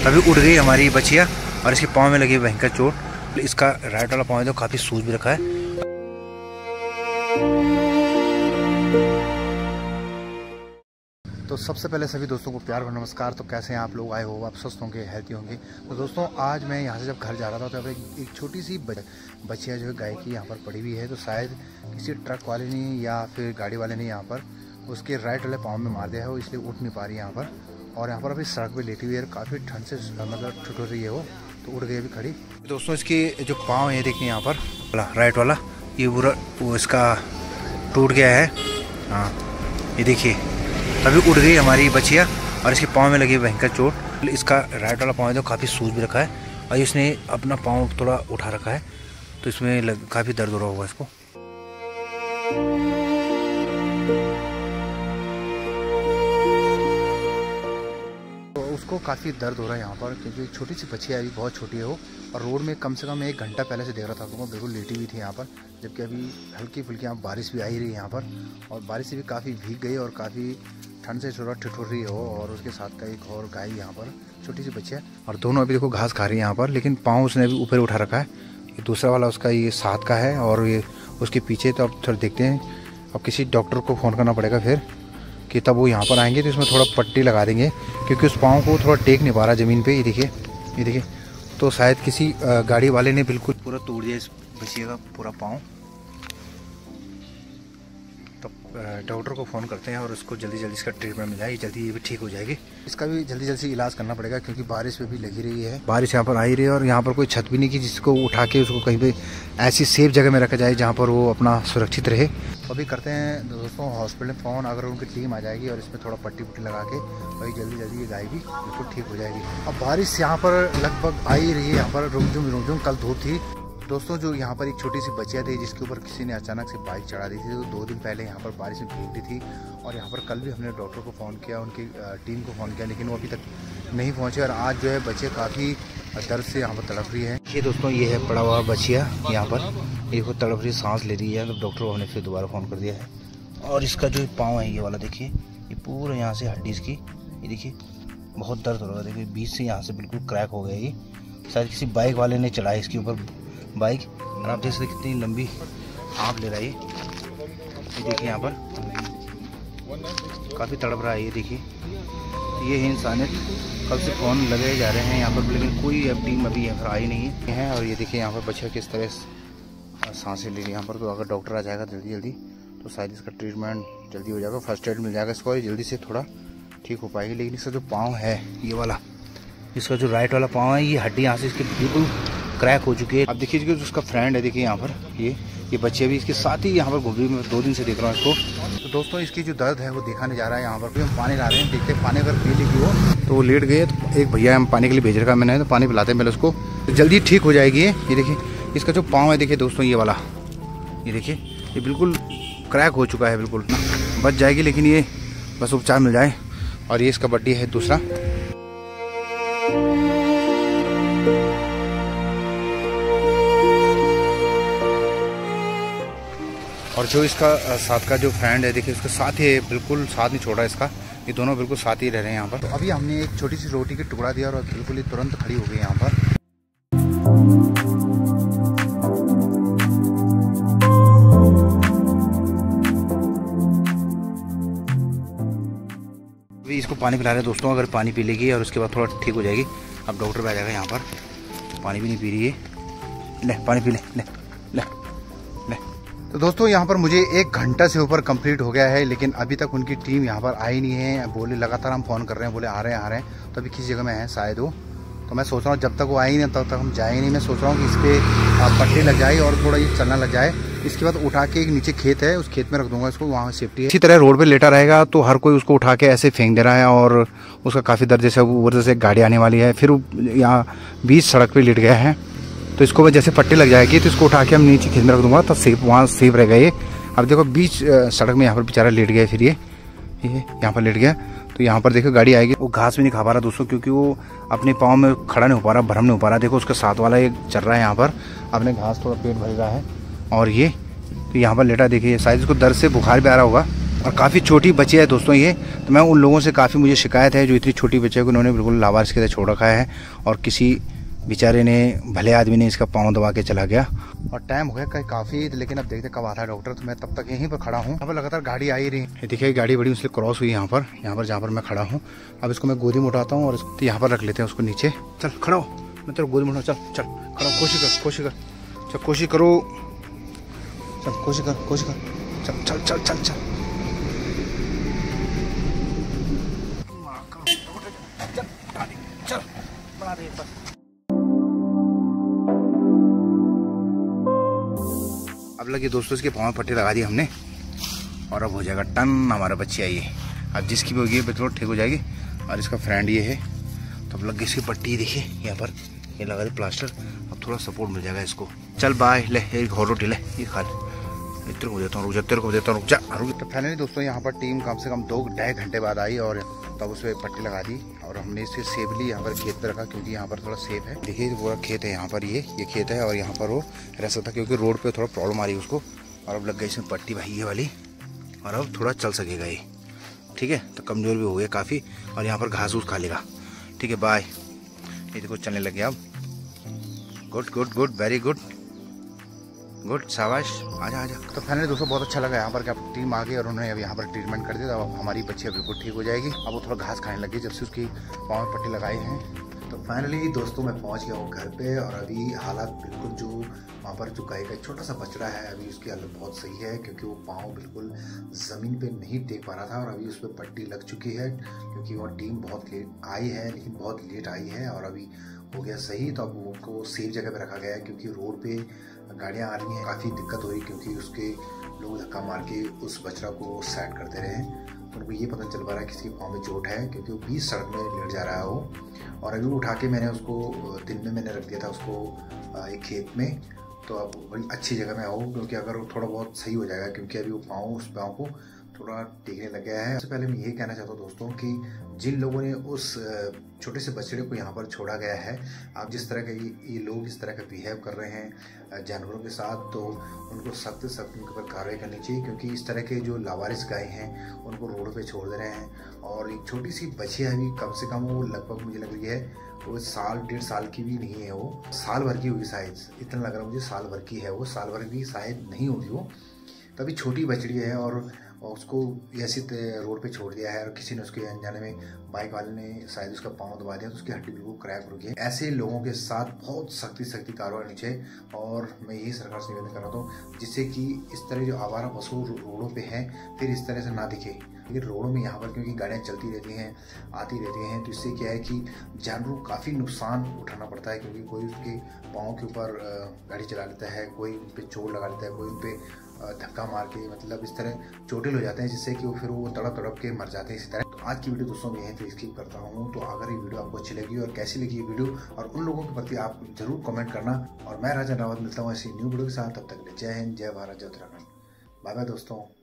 अभी उड़ गई हमारी बचिया और इसके पाँव में लगी भयंकर चोट। इसका राइट वाला पाँव तो काफ़ी सूज भी रखा है। तो सबसे पहले सभी दोस्तों को प्यार भरा नमस्कार। तो कैसे हैं आप लोग? आए हो आप स्वस्थ होंगे, हेल्थी होंगे। तो दोस्तों आज मैं यहाँ से जब घर जा रहा था तो एक छोटी सी बच्चिया जो है गाय की यहाँ पर पड़ी हुई है। तो शायद किसी ट्रक वाले ने या फिर गाड़ी वाले ने यहाँ पर उसके राइट वाले पाँव में मार दिया है, वो इसलिए उठ नहीं पा रही है यहाँ पर। और यहाँ पर अभी सड़क पे लेटी हुई है, काफ़ी ठंड से मतलब ठुठुर रही है वो, तो उड़ गई अभी खड़ी। दोस्तों इसकी जो पाँव है देखिए यहाँ पर राइट वाला ये पूरा वो इसका टूट गया है। हाँ ये देखिए अभी उड़ गई हमारी बचिया और इसके पाँव में लगी भयंकर चोट। इसका राइट वाला पाँव तो काफ़ी सूज भी रखा है और इसने अपना पाँव थोड़ा उठा रखा है, तो इसमें काफ़ी दर्द हो रहा होगा इसको। उसको काफ़ी दर्द हो रहा है यहाँ पर, क्योंकि छोटी सी बच्चिया अभी बहुत छोटी है वो, और रोड में कम से कम 1 घंटा पहले से देख रहा था तो वो बिल्कुल लेटी हुई थी यहाँ पर। जबकि अभी हल्की फुल्की यहाँ बारिश भी आई रही है यहाँ पर, और बारिश से भी काफ़ी भीग गई और काफ़ी ठंड से थोड़ा ठिठुर रही हो। और उसके साथ का एक और गाय यहाँ पर छोटी सी बच्चिया, और दोनों अभी देखो घास खा रही है यहाँ पर, लेकिन पाँव उसने अभी ऊपर उठा रखा है। ये दूसरा वाला उसका ये साथ का है और ये उसके पीछे। तो अब थोड़ा देखते हैं, अब किसी डॉक्टर को फ़ोन करना पड़ेगा फिर कि तब वो यहाँ पर आएंगे तो इसमें थोड़ा पट्टी लगा देंगे, क्योंकि उस पाँव को थोड़ा टेक नहीं पा रहा ज़मीन पे। ये देखिए तो शायद किसी गाड़ी वाले ने बिल्कुल पूरा तोड़ दिया इस बच्चिया का पूरा पाँव। तो डॉक्टर को फ़ोन करते हैं और उसको जल्दी जल्दी इसका ट्रीटमेंट मिल जाए, जल्दी ये भी ठीक हो जाएगी। इसका भी जल्दी जल्दी इलाज करना पड़ेगा, क्योंकि बारिश पे भी लगी रही है। बारिश यहाँ पर आई रही है और यहाँ पर कोई छत भी नहीं की जिसको उठा के उसको कहीं पे ऐसी सेफ जगह में रखा जाए जहाँ पर वो अपना सुरक्षित रहे। अभी करते हैं दोस्तों हॉस्पिटल में फ़ोन, अगर उनकी टीम आ जाएगी और इसमें थोड़ा पट्टी पुट्टी लगा के वही जल्दी जल्दी ये गाय भी बिल्कुल ठीक हो जाएगी। अब बारिश यहाँ पर लगभग आ ही रही है, यहाँ पर रुमझुम कल धूप थी। दोस्तों जो यहाँ पर एक छोटी सी बच्चिया थी जिसके ऊपर किसी ने अचानक से बाइक चढ़ा दी थी, तो 2 दिन पहले यहाँ पर बारिश में भीग रही थी। और यहाँ पर कल भी हमने डॉक्टर को फ़ोन किया, उनकी टीम को फ़ोन किया, लेकिन वो अभी तक नहीं पहुँचे। और आज जो है बच्चे काफ़ी दर्द से यहाँ पर तड़प रही है। ये दोस्तों ये है पड़ा हुआ बच्चिया यहाँ पर, देखो तड़प रही, सांस ले रही है। तो डॉक्टर को हमने फिर दोबारा फ़ोन कर दिया है। और इसका जो पाँव है ये वाला देखिए, ये पूरा यहाँ से हड्डी इसकी ये देखिए बहुत दर्द हो रहा है। देखिए बीच से यहाँ से बिल्कुल क्रैक हो गया। ये शायद किसी बाइक वाले ने चलाया इसके ऊपर बाइक, और आप देख सकते कितनी लंबी आँख ले रहा है ये देखिए यहाँ पर काफ़ी तड़प रहा है। ये देखिए ये है इंसानियत। कल से फ़ोन लगे जा रहे हैं यहाँ पर, लेकिन कोई टीम अभी यहाँ पर आई नहीं है। और ये देखिए यहाँ पर बच्चा किस तरह सांसें ले रही है यहाँ पर। तो अगर डॉक्टर आ जाएगा जल्दी जल्दी तो शायद इसका ट्रीटमेंट जल्दी हो जाएगा, फर्स्ट एड मिल जाएगा इसको, और जल्दी से थोड़ा ठीक हो पाएगी। लेकिन इसका जो पाँव है ये वाला, इसका जो राइट वाला पाँव है, ये हड्डी यहाँ से इसकी बिल्कुल क्रैक हो चुकी है। अब देखिए जो उसका फ्रेंड है देखिए यहाँ पर, ये बच्चे भी इसके साथ ही यहाँ पर घूम रही है। मैं 2 दिन से देख रहा हूँ इसको। तो दोस्तों इसकी जो दर्द है वो देखा नहीं जा रहा है यहाँ पर। हम पानी ला रहे हैं, देखते हैं पानी अगर पी लेगी वो तो वो लेट गए। तो एक भैया हम पानी के लिए भेज रखा मैंने, तो पानी पिलाते हैं पहले उसको, तो जल्दी ठीक हो जाएगी। ये देखिए इसका जो पाँव है देखिए दोस्तों, ये वाला ये देखिए ये बिल्कुल क्रैक हो चुका है, बिल्कुल बच जाएगी, लेकिन ये बस उपचार मिल जाए। और ये इसका बड्डी है दूसरा। और जो इसका साथ का जो फ्रेंड है देखिए उसके साथ ही बिल्कुल साथ नहीं छोड़ा इसका, ये दोनों बिल्कुल साथ ही रह रहे हैं यहाँ पर। तो अभी हमने एक छोटी सी रोटी का टुकड़ा दिया और बिल्कुल ही तुरंत खड़ी हो गई यहाँ पर। अभी इसको पानी पिला रहे हैं दोस्तों, अगर पानी पी लेगी और उसके बाद थोड़ा ठीक हो जाएगी। अब डॉक्टर भी आ जाएगा यहाँ पर। पानी भी नहीं पी रही है, ले पानी पी ले ले ले ले। तो दोस्तों यहाँ पर मुझे 1 घंटा से ऊपर कंप्लीट हो गया है, लेकिन अभी तक उनकी टीम यहाँ पर आई नहीं है। बोले लगातार हम फ़ोन कर रहे हैं, बोले आ रहे हैं, तो अभी किसी जगह में है शायद वो। तो मैं सोच रहा हूँ जब तक वो आई नहीं तब तक हम जाएंगे नहीं। मैं सोच रहा हूँ कि इस पर पट्टी लग जाए और थोड़ा ये चलना लग जाए। इसके बाद उठा के एक नीचे खेत है, उस खेत में रख दूंगा इसको, वहाँ सेफ्टी है। इसी तरह रोड पे लेटा रहेगा तो हर कोई उसको उठा के ऐसे फेंक दे रहा है, और उसका काफ़ी दर्द, जैसे ऊपर से गाड़ी आने वाली है, फिर यहाँ बीच सड़क पे लेट गया है। तो इसको जैसे पट्टी लग जाएगी तो इसको उठा के हम नीचे खेत में रख दूंगा, तो सेफ वहाँ सेफ रहेगा ये। अब देखो बीच सड़क में यहाँ पर बेचारा लेट गया, फिर ये यहाँ पर लेट गया। तो यहाँ पर देखो गाड़ी आएगी, वो घास भी नहीं खा पा रहा दोस्तों, क्योंकि वो अपने पाँव में खड़ा नहीं हो पा रहा, भरम नहीं हो पा रहा। देखो उसका साथ वाला एक चल रहा है यहाँ पर, अपने घास थोड़ा पेट भर रहा है। और ये तो यहाँ पर लेटा देखिए, शायद इसको दर्द से बुखार भी आ रहा होगा, और काफ़ी छोटी बच्ची है दोस्तों ये। तो मैं उन लोगों से काफ़ी मुझे शिकायत है जो इतनी छोटी बच्चे को उन्होंने बिल्कुल लावारिस के तरह छोड़ रखा है और किसी बेचारे ने, भले आदमी ने इसका पाँव दबा के चला गया। और टाइम हो गया काफ़ी, लेकिन अब देखते कब आता है डॉक्टर। तो मैं तब तक यहीं पर खड़ा हूँ। यहाँ पर लगातार गाड़ी आ ही रही है। देखिए गाड़ी बड़ी उससे क्रॉस हुई यहाँ पर जहाँ पर मैं खड़ा हूँ। अब इसको मैं गोदी में उठाता हूँ और यहाँ पर रख लेते हैं उसको नीचे। चल खड़ा हो, मैं तेरे गोदी में उठा। चल चल खड़ा, कोशिश कर चल, कोशिश करो, चल कोशिश कर, चल चल चल चल चल चल बना दे बस। अब लगे दोस्तों इसके पाँव में पट्टी लगा दी हमने और अब हो जाएगा टन हमारा बच्ची आई है। अब जिसकी भी होगी पेट्रोल ठीक हो जाएगी। और इसका फ्रेंड ये है। तो अब लग गई इसकी पट्टी, देखिए यहाँ पर ये लगा दी प्लास्टर। अब थोड़ा सपोर्ट मिल जाएगा इसको। चल बाय, ले एक और रोटी ले, ये खा ले। इतने को देता हूँ, तेरे को देता हूँ, रुक जा। तो फाइनली दोस्तों यहाँ पर टीम कम से कम 2-2.5 घंटे बाद आई और तब उस पर पट्टी लगा दी। और हमने इसे सेफली यहाँ पर खेत पे रखा क्योंकि यहाँ पर थोड़ा सेफ है। देखिए पूरा खेत है यहाँ पर, ये खेत है और यहाँ पर वो रह सकता क्योंकि रोड पे थोड़ा प्रॉब्लम आ रही है उसको। और अब लग गई इसमें पट्टी भाई ये वाली और अब थोड़ा चल सकेगा ये, ठीक है। तो कमज़ोर भी हो गया काफ़ी और यहाँ पर घास फूस खा लेगा, ठीक है। बाय, ये देखो चलने लग गया अब। Good good good, very good good, शाबाश, आजा आजा। तो फाइनली दोस्तों बहुत अच्छा लगा यहाँ पर कि अब टीम आ गई और उन्होंने अब यहाँ पर ट्रीटमेंट कर दिया। अब हमारी बच्ची बिल्कुल ठीक हो जाएगी। अब वो थोड़ा घास खाने लगी जब से उसकी पाँव में पट्टी लगाई है। तो फाइनली दोस्तों मैं पहुँच गया हूँ घर पे और अभी हालात बिल्कुल जो वहाँ पर जो गाय का छोटा सा बछड़ा है अभी उसकी हालत बहुत सही है क्योंकि वो पाँव बिल्कुल ज़मीन पे नहीं टेक पा रहा था और अभी उस पर पट्टी लग चुकी है क्योंकि वो टीम बहुत लेट आई है, लेकिन बहुत लेट आई है और अभी हो गया सही। तो अब उनको सेफ जगह पे रखा गया है क्योंकि रोड पे गाड़ियाँ आ रही हैं, काफ़ी दिक्कत हो रही क्योंकि उसके लोग धक्का मार के उस बछड़ा को साइड करते रहे। तो उनको ये पता चल पा रहा है किसी पाँव में चोट है क्योंकि वो बीच सड़क में लेट जा रहा है वो। और अभी उठा के मैंने उसको दिन में मैंने रख दिया था उसको एक खेत में। तो अब बड़ी अच्छी जगह में आओ क्योंकि अगर वो थोड़ा बहुत सही हो जाएगा क्योंकि अभी वो उस पाँव को थोड़ा टेकने लग गया है। सबसे पहले मैं यही कहना चाहता हूँ दोस्तों कि जिन लोगों ने उस छोटे से बछड़े को यहाँ पर छोड़ा गया है, आप जिस तरह का ये लोग इस तरह का बिहेव कर रहे हैं जानवरों के साथ, तो उनको सख्त उनके ऊपर कार्रवाई करनी चाहिए क्योंकि इस तरह के जो लावारिस गाय हैं उनको रोड पे छोड़ दे रहे हैं। और एक छोटी सी बच्चियाँ भी कम से कम वो लगभग मुझे लग रही है वो 1-1.5 साल की भी नहीं है, वो साल भर की होगी शायद, इतना लग रहा है मुझे साल भर की है वो, साल भर की शायद नहीं होगी वो। तभी छोटी बछड़ी है और उसको ऐसी रोड पे छोड़ दिया है और किसी ने उसके अनजाने में बाइक वाले ने शायद उसका पाँव दबा दिया तो उसकी हड्डी बिल्कुल क्रैक हो गई है। ऐसे लोगों के साथ बहुत सख्ती कार्रवाई होनी चाहिए और मैं यही सरकार से निवेदन कर रहा हूँ जिससे कि इस तरह जो आवारा पशु रोडों पे हैं फिर इस तरह से ना दिखे। लेकिन रोडों में यहाँ पर क्योंकि गाड़ियाँ चलती रहती हैं आती रहती हैं तो इससे क्या है कि जानवरों को काफ़ी नुकसान उठाना पड़ता है क्योंकि कोई उसके पाँव के ऊपर गाड़ी चला लेता है, कोई उन पर चोट लगा लेता है, कोई उन पर धक्का मार के मतलब इस तरह चोटिल हो जाते हैं जिससे कि वो फिर वो तड़प के मर जाते हैं इसी तरह। तो आज की वीडियो दोस्तों मैं यहीं पे स्किप करता हूँ। तो अगर ये वीडियो आपको अच्छी लगी और कैसी लगी ये वीडियो और उन लोगों के प्रति आप जरूर कमेंट करना। और मैं राजा रावत मिलता हूँ ऐसी न्यू वीडियो के साथ, तब तक जय हिंद, जय भारत, जय उत्तराखंड। बाय बाय दोस्तों।